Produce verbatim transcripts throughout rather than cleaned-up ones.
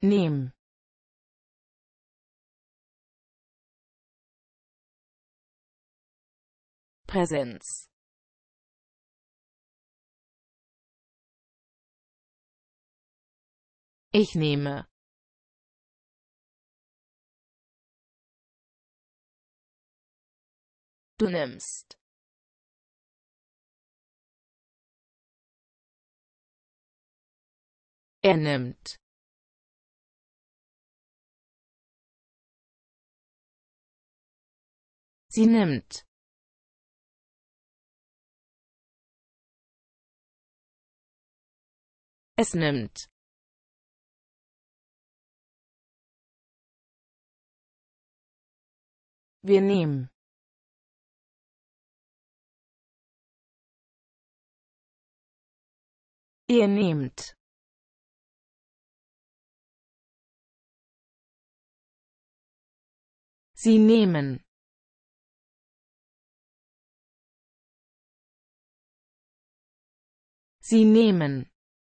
nehmen, Präsenz, ich nehme, du nimmst, er nimmt, sie nimmt, es nimmt, wir nehmen, ihr nehmt, sie nehmen, sie nehmen,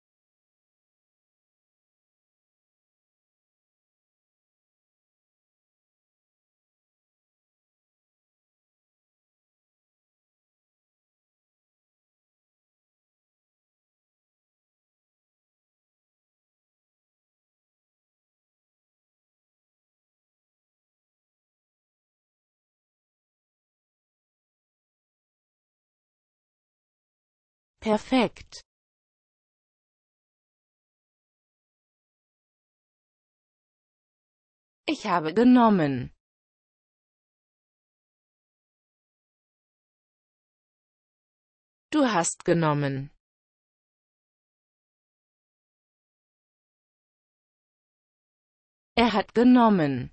perfekt, ich habe genommen, du hast genommen, er hat genommen,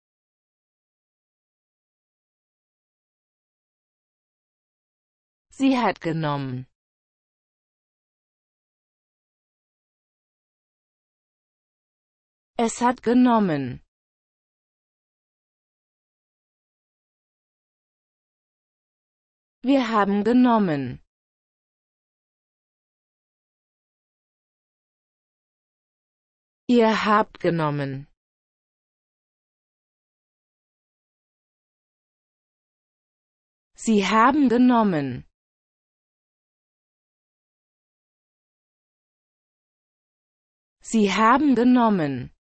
sie hat genommen, es hat genommen, wir haben genommen, ihr habt genommen, sie haben genommen, sie haben genommen,